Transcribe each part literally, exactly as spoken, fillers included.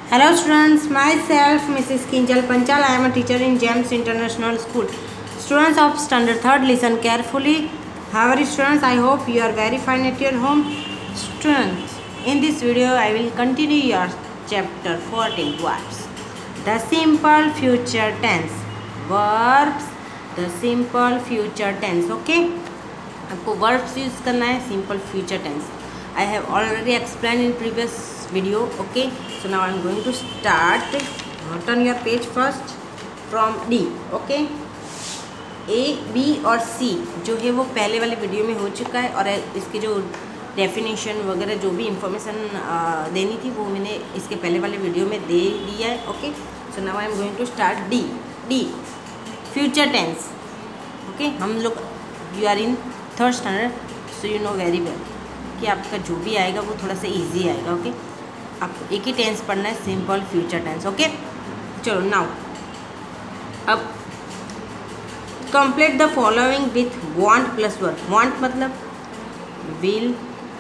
Hello students, myself Missus Kinjal Panchal. I am a teacher in GEMS International School. Students of standard third, listen carefully. How are you students? I hope you are very fine at your home. Students, in this video I will continue your chapter fourteen, verbs. The simple future tense. Verbs, the simple future tense. Okay, आपको verbs use करना है, simple future tense. I have already explained in previous video. Okay, so now I am going to start. Turn your page first from D. Okay, A, B और C जो है वो पहले वाले video में हो चुका है और इसकी जो डेफिनेशन वगैरह जो भी इंफॉर्मेशन देनी थी वो मैंने इसके पहले वाले वीडियो में दे दिया है. Okay, so now I am going to start the. The future tense. Okay, हम लोग you are in third standard, so you know very well कि आपका जो भी आएगा वो थोड़ा सा इजी आएगा. ओके, आपको एक ही टेंस पढ़ना है, सिंपल फ्यूचर टेंस. ओके, चलो नाउ अब complete the following with won't plus verb. Won't मतलब विल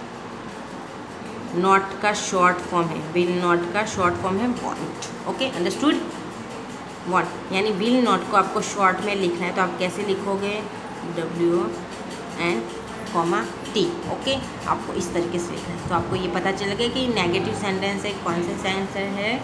नॉट का शॉर्ट फॉर्म है. विल नॉट का शॉर्ट फॉर्म है वांट. Okay, understood. वांट यानी विल नॉट को आपको शॉर्ट में लिखना है, तो आप कैसे लिखोगे? W N comma T. Okay, आपको इस तरीके से लिखना है. तो आपको ये पता चलेगा कि नेगेटिव सेंटेंस है, कौन से सेंटेंस है?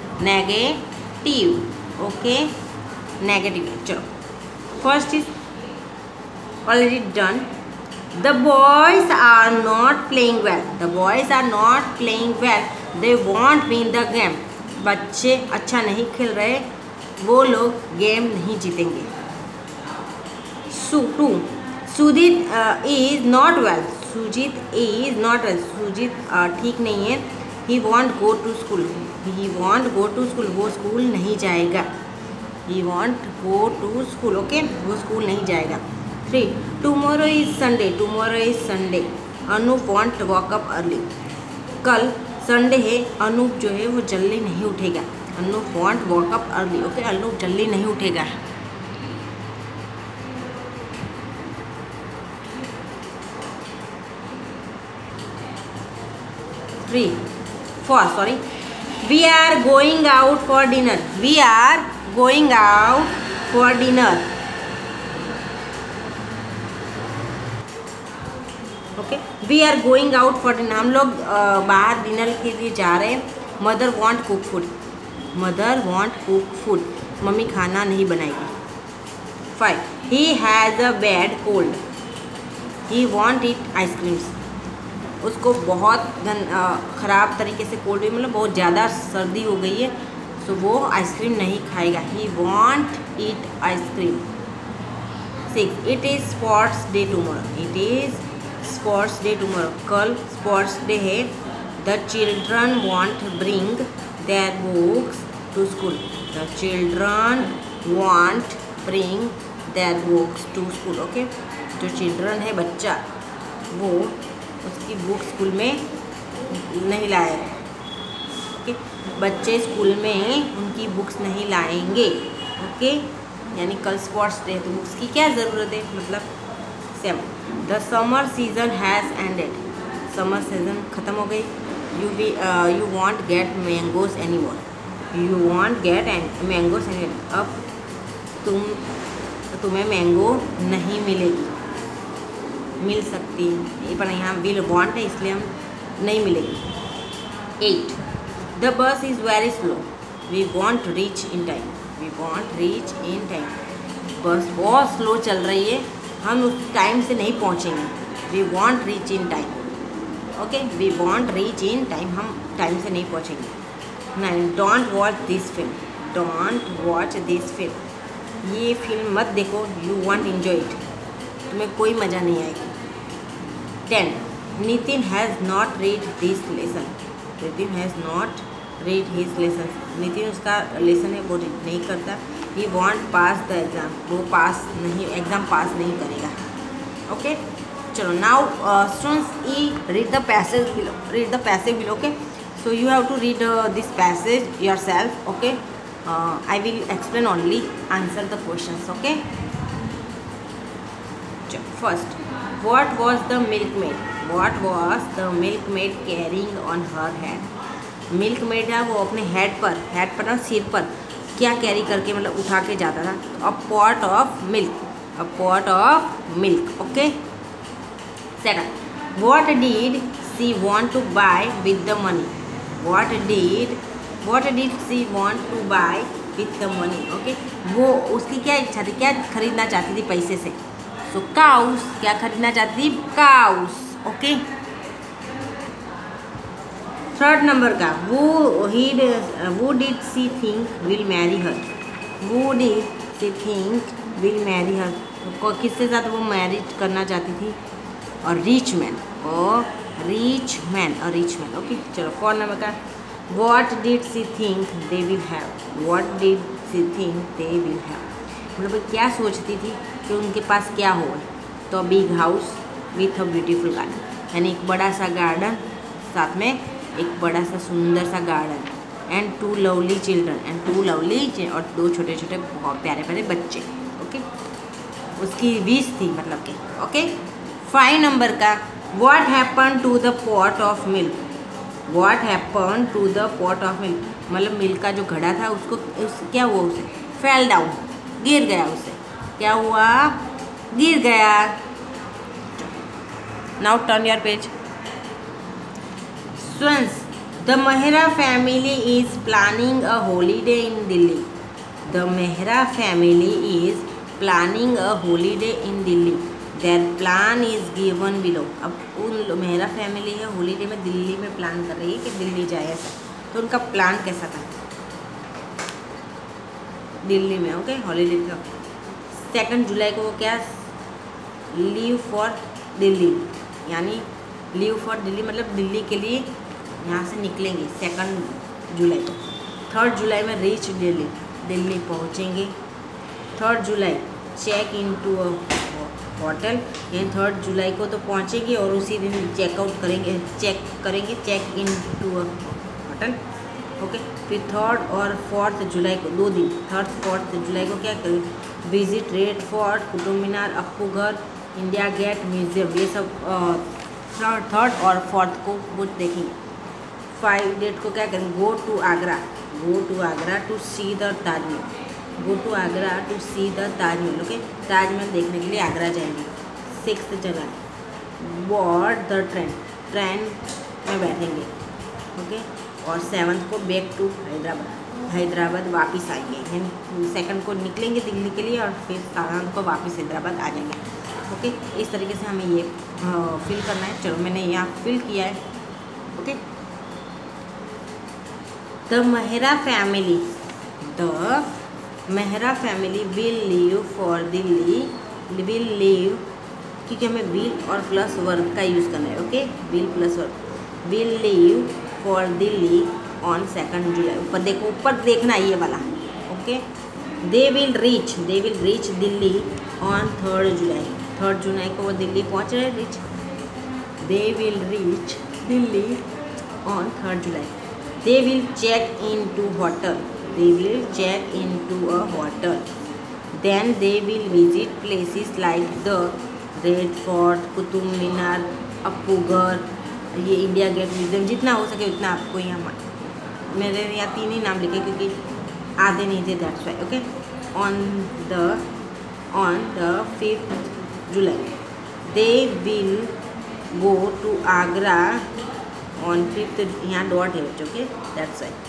नेगेटिव. Okay, negative. चलो, first is already done. The boys are not playing well. The boys are not playing well. They won't win the game. बच्चे अच्छा नहीं खेल रहे, वो लोग गेम नहीं जीतेंगे. So two Sujit is not well. Sujit is not well. Sujit ठीक नहीं है. He won't go to school. He won't go to school. वो स्कूल नहीं जाएगा. He won't go to school. Okay, वो स्कूल नहीं जाएगा. Three tomorrow is Sunday. Tomorrow is Sunday. Anoop won't wake up early. कल संडे है, अनूप जो है वो जल्दी नहीं उठेगा. Anoop won't wake up early. Okay, Anoop जल्दी नहीं उठेगा. Three four sorry we are going out for dinner. We are going out for dinner. Okay, we are going out for dinner. हम लोग बाहर डिनर के लिए जा रहे हैं. Mother won't cook food. Mother won't cook food. Mummy खाना नहीं बनाएगी. Five he has a bad cold. He won't it ice creams. उसको बहुत ख़राब तरीके से कोल्ड हुई, मतलब बहुत ज़्यादा सर्दी हो गई है, सो वो आइसक्रीम नहीं खाएगा. He won't eat ice cream. Six it is sports day tomorrow. It is sports day tomorrow. कल स्पोर्ट्स डे है. The children won't bring their books to school. The children won't bring their books to school. Okay, जो children है बच्चा, वो उसकी book school में नहीं लाएगा. ओके, बच्चे स्कूल में उनकी बुक्स नहीं लाएंगे. ओके, यानी कल स्पोर्ट्स डे, तो बुक्स की क्या ज़रूरत है? मतलब seven the summer season has ended. Summer season ख़त्म हो गई. You we you won't get mangoes any more. You won't get and mangoes any. अब तुम तुम्हें मैंगो नहीं मिलेगी. मिल सकती है, पर यहाँ विल वॉन्ट है इसलिए हम नहीं मिलेगी. Eight the bus is very slow. We won't reach in time. We won't reach in time. Bus बहुत स्लो चल रही है, हम उस टाइम से नहीं पहुँचेंगे. We won't reach in time. Okay, we won't reach in time. हम टाइम से नहीं पहुँचेंगे. Nine don't watch this film. Don't watch this film. ये फिल्म मत देखो. You won't enjoy it. तुम्हें कोई मज़ा नहीं आएगी. Ten Nitin has not read this lesson. Nitin has not read his lesson. Nitin उसका लेसन है वो रीड नहीं करता. He won't pass the exam. वो पास नहीं, एग्ज़ाम पास नहीं करेगा. ओके, चलो now students E read the passage below. Read the passage below. Okay, so you have to read this passage yourself. Okay, I will explain only, answer the questions. Okay, first what was the milkmaid what was the milkmaid carrying on her head? Milkmaid है वो अपने head पर head पर ना सिर पर क्या carry करके मतलब उठा के जाता था, a pot of milk, a pot of milk. Okay. Second, what did she want to buy with the money, what did what did she want to buy with the money. Okay, वो उसकी क्या इच्छा थी, क्या खरीदना चाहती थी पैसे से। सो काउस, क्या खरीदना चाहती थी, काउस। ओके। थर्ड नंबर का, वो ही वो did she think will marry her, वो did she think will marry her, किसके साथ वो मैरिज करना चाहती थी, और रिच मैन, और रिच मैन, और रिच मैन। ओके, चलो फोर्थ नंबर का, what did she think they will have, what did she think they will have, मतलब क्या सोचती थी कि उनके पास क्या हो। तो big house with a beautiful garden, यानी एक बड़ा सा गार्डन, साथ में एक बड़ा सा सुंदर सा garden, and two lovely children, and two lovely, और दो छोटे छोटे बहुत प्यारे प्यारे बच्चे। ओके, उसकी विश थी मतलब के। ओके। फाइव नंबर का, what happen to the pot of milk, what happen to the pot of milk, मतलब मिल्क का जो घड़ा था उसको उस, क्या हुआ, उसे फेल डाउन, गिर गया, उसे क्या हुआ, गिर गया। Now turn your page. Swans, the Mehra family is planning a holiday in Delhi. The Mehra family is planning a holiday in Delhi. Their plan is given below. अब उन मेहरा फैमिली है हॉलीडे में दिल्ली में प्लान कर रही है कि दिल्ली जाए ऐसा, तो उनका प्लान कैसा था दिल्ली में। ओके, हॉलीडे का सेकंड जुलाई को वो क्या, लीव फॉर दिल्ली, यानी लीव फॉर दिल्ली मतलब दिल्ली के लिए यहाँ से निकलेंगे सेकंड जुलाई को। थर्ड जुलाई में रीच दिल्ली, दिल्ली पहुँचेंगे। Third July check in to a hotel, यानी थर्ड जुलाई को तो पहुँचेंगे और उसी दिन चेकआउट करेंगे, चेक करेंगे check in to a hotel. Okay, फिर थर्ड और फोर्थ जुलाई को दो दिन, थर्ड फोर्थ जुलाई को क्या करेंगे, visit Red Fort, Qutub Minar, Appu Ghar, India gate, museum, ये सब थर्ड थर्ड और फोर्थ को वो देखेंगे। फाइव डेट को क्या करेंगे, go to Agra, go to Agra to see the Taj Mahal, go to Agra to see the Taj Mahal. Okay, Taj Mahal देखने के लिए आगरा जाएंगे। सिक्स जगह बोर्ड द ट्रेन, ट्रेन में बैठेंगे। ओके, और सेवन्थ को बैक टू हैदराबाद, हैदराबाद वापस आएंगे, यानी सेकंड को निकलेंगे दिल्ली के लिए और फिर सेवन्थ को वापस हैदराबाद आ जाएंगे। ओके, इस तरीके से हमें ये फिल करना है। चलो मैंने यहाँ फिल किया है। Okay, the Mehra family, the Mehra family will leave for Delhi, will leave, क्योंकि हमें विल और प्लस वर्ब का यूज़ करना है। Okay, will plus verb, will leave for Delhi on second July. ऊपर देखो, ऊपर देखना ये वाला। Okay, they will reach, they will reach Delhi on third July, third July को वो दिल्ली पहुँच रहे, reach, they will reach Delhi on third July. They will check in to hotel, they will check into a hotel, then they will visit places like the Red Fort, Qutub Minar, Appu Ghar, ये India gate, museum, जितना हो सके उतना आपको यहाँ, मेरे यहाँ तीन ही नाम लिखे क्योंकि आधे नहीं थे, that's why. Okay, on the on the fifth July they will go to Agra on fifth, यहाँ डॉट है बच्चों के, that's why.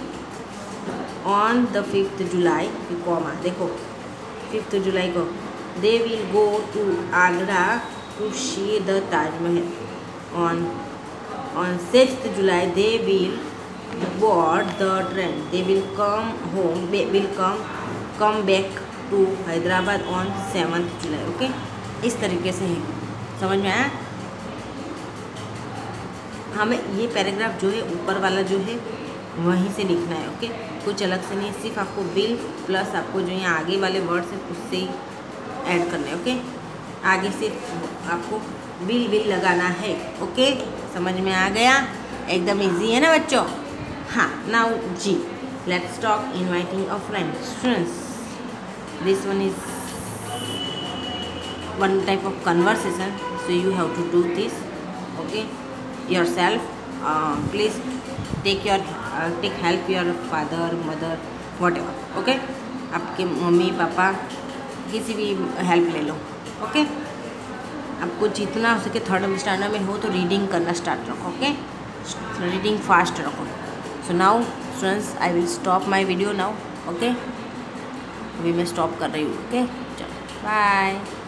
On the fifth July, comma देखो, फिफ्थ जुलाई को they will go to Agra to see the Taj Mahal. On on sixth July they will board the train, they will come home, will come come back to Hyderabad on seventh July. Okay, इस तरीके से है, समझ में आया। हमें ये पैराग्राफ जो है ऊपर वाला जो है वहीं से लिखना है। ओके, कुछ अलग से नहीं, सिर्फ आपको विल प्लस आपको जो यहाँ आगे वाले वर्ड्स हैं उससे ही ऐड करना है। ओके, आगे से आपको विल विल लगाना है। ओके, समझ में आ गया, एकदम इजी है ना बच्चों। हाँ, now G, let's talk inviting a friend. Students, this one is one type of conversation, so you have to do this, okay, yourself. Uh, please take your take help your father mother whatever. Okay, आपके mummy papa किसी भी help ले लो। Okay, आपको जितना हो सके third standard में हो तो रीडिंग करना स्टार्ट रखो। ओके, रीडिंग फास्ट रखो। So now students I will stop my video now. Okay, अभी मैं स्टॉप कर रही हूँ। ओके, चलो बाय।